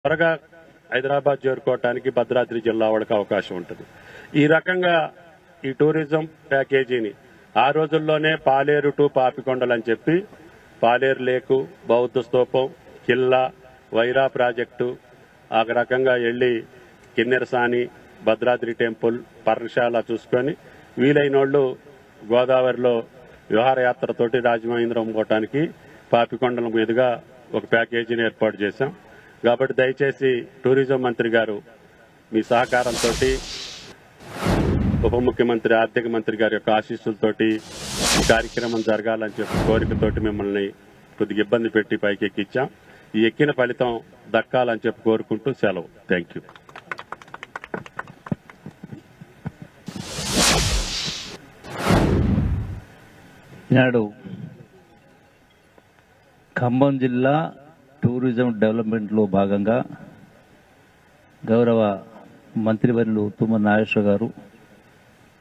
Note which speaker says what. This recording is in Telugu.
Speaker 1: త్వరగా హైదరాబాద్ చేరుకోవడానికి భద్రాద్రి జిల్లా వాళ్ళకి అవకాశం ఉంటుంది. ఈ రకంగా ఈ టూరిజం ప్యాకేజీని ఆ రోజుల్లోనే పాలేరు టు పాపికొండలు అని చెప్పి పాలేరు లేకు, బౌద్ధ స్తూపం, కిల్లా, వైరా ప్రాజెక్టు ఆ రకంగా వెళ్లి కిన్నెరసాని, భద్రాద్రి టెంపుల్, పర్ణశాల చూసుకొని వీలైన వాళ్ళు గోదావరిలో విహారయాత్రతోటి రాజమహేంద్రం పోవటానికి పాపికొండల మీదుగా ఒక ప్యాకేజీని ఏర్పాటు చేశాం. కాబట్టి దయచేసి టూరిజం మంత్రి గారు మీ సహకారంతో, ఉప ముఖ్యమంత్రి, ఆర్థిక మంత్రి గారి యొక్క ఆశీస్సులతోటి ఈ కార్యక్రమం జరగాలని చెప్పి కోరికతోటి మిమ్మల్ని కొద్దిగా ఇబ్బంది పెట్టి పైకి ఎక్కించాం. ఈ ఎక్కిన ఫలితం దక్కాలని చెప్పి కోరుకుంటూ సెలవు. Thank you.
Speaker 2: ఈనాడు ఖమ్మం జిల్లా టూరిజం డెవలప్మెంట్లో భాగంగా గౌరవ మంత్రివర్యులు తుమ్మల నాగేశ్వరరావు గారు